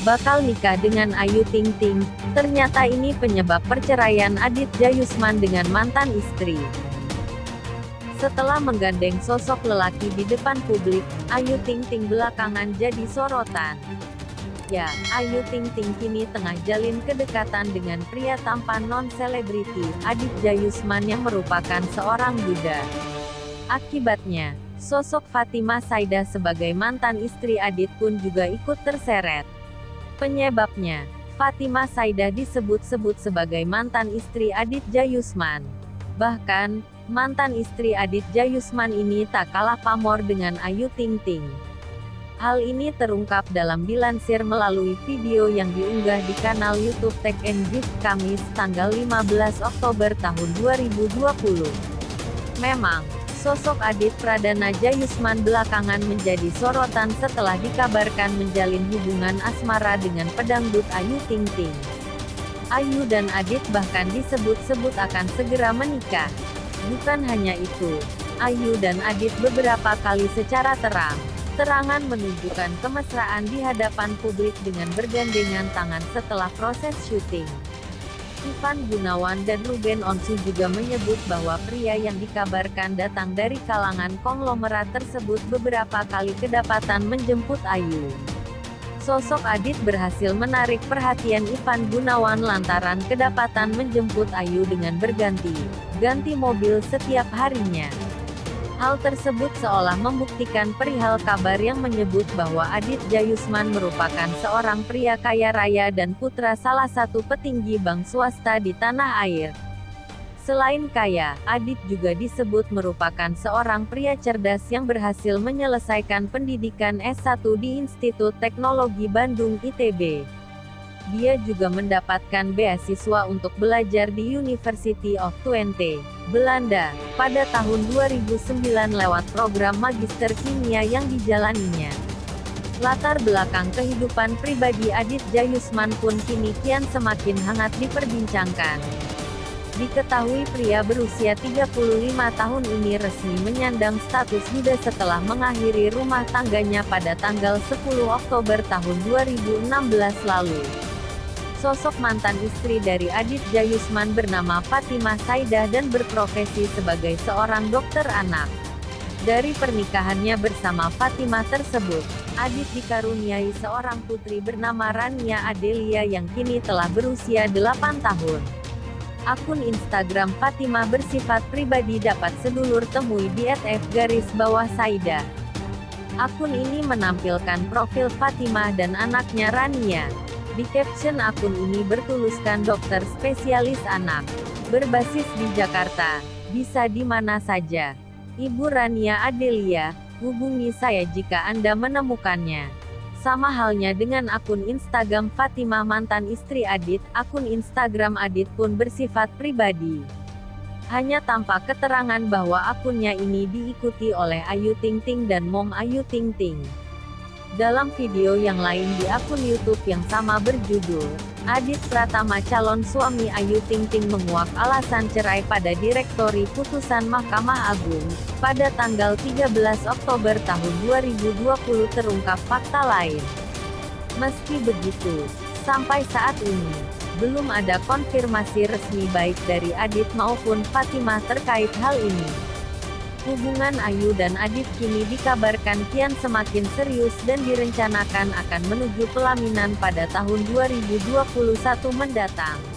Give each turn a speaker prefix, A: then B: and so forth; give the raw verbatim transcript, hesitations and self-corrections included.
A: bakal nikah dengan Ayu Ting Ting. Ternyata ini penyebab perceraian Aditya Yusman dengan mantan istri. Setelah menggandeng sosok lelaki di depan publik, Ayu Ting Ting belakangan jadi sorotan. Ya, Ayu Ting Ting kini tengah jalin kedekatan dengan pria tampan non-selebriti, Aditya Yusman yang merupakan seorang Buddha. Akibatnya, sosok Fatimah Saidah sebagai mantan istri Adit pun juga ikut terseret. Penyebabnya, Fatimah Saidah disebut-sebut sebagai mantan istri Aditya Yusman. Bahkan, mantan istri Aditya Yusman ini tak kalah pamor dengan Ayu Ting Ting. Hal ini terungkap dalam dilansir melalui video yang diunggah di kanal YouTube Tech and Gift Kamis tanggal lima belas Oktober tahun dua ribu dua puluh. Memang, sosok Adit Pradana Jayusman belakangan menjadi sorotan setelah dikabarkan menjalin hubungan asmara dengan pedangdut Ayu Ting Ting. Ayu dan Adit bahkan disebut-sebut akan segera menikah. Bukan hanya itu, Ayu dan Adit beberapa kali secara terang terangan menunjukkan kemesraan di hadapan publik dengan bergandengan tangan setelah proses syuting. Ivan Gunawan dan Ruben Onsu juga menyebut bahwa pria yang dikabarkan datang dari kalangan konglomerat tersebut beberapa kali kedapatan menjemput Ayu. Sosok Adit berhasil menarik perhatian Ivan Gunawan lantaran kedapatan menjemput Ayu dengan berganti ganti mobil setiap harinya. Hal tersebut seolah membuktikan perihal kabar yang menyebut bahwa Aditya Yusman merupakan seorang pria kaya raya dan putra salah satu petinggi bank swasta di tanah air. Selain kaya, Adit juga disebut merupakan seorang pria cerdas yang berhasil menyelesaikan pendidikan S satu di Institut Teknologi Bandung I T B. Dia juga mendapatkan beasiswa untuk belajar di University of Twente, Belanda, pada tahun dua ribu sembilan lewat program magister kimia yang dijalaninya. Latar belakang kehidupan pribadi Aditya Yusman pun kini kian semakin hangat diperbincangkan. Diketahui pria berusia tiga puluh lima tahun ini resmi menyandang status Buddha setelah mengakhiri rumah tangganya pada tanggal sepuluh Oktober tahun dua ribu enam belas lalu. Sosok mantan istri dari Aditya Yusman bernama Fatimah Saidah dan berprofesi sebagai seorang dokter anak. Dari pernikahannya bersama Fatimah tersebut, Adit dikaruniai seorang putri bernama Rania Adelia yang kini telah berusia delapan tahun. Akun Instagram Fatimah bersifat pribadi dapat sedulur temui di et f garis bawah Saidah. Akun ini menampilkan profil Fatimah dan anaknya Rania. Di caption akun ini bertuliskan dokter spesialis anak, berbasis di Jakarta, bisa di mana saja. Ibu Rania Adelia, hubungi saya jika Anda menemukannya. Sama halnya dengan akun Instagram Fatimah mantan istri Adit, akun Instagram Adit pun bersifat pribadi. Hanya tampak keterangan bahwa akunnya ini diikuti oleh Ayu Ting Ting dan Mom Ayu Ting Ting. Dalam video yang lain di akun YouTube yang sama berjudul, Adit Pratama calon suami Ayu Ting Ting menguak alasan cerai pada direktori putusan Mahkamah Agung. Pada tanggal tiga belas Oktober tahun dua ribu dua puluh terungkap fakta lain. Meski begitu, sampai saat ini, belum ada konfirmasi resmi baik dari Adit maupun Fatimah terkait hal ini. Hubungan Ayu dan Adit kini dikabarkan kian semakin serius dan direncanakan akan menuju pelaminan pada tahun dua ribu dua puluh satu mendatang.